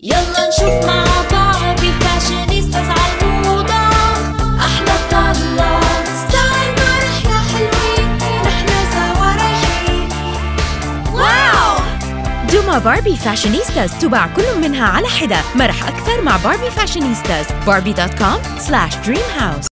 يلا نشوف مع باربي فاشينيستاز عالموضة. أحلى طلة ستايل مع رحلة حلوين، نحنا سوا رايحين. واو! دوما باربي فاشينيستاز تباع كل منها على حدة. مرح أكثر مع باربي فاشينيستاز. barbie.com/dreamhouse.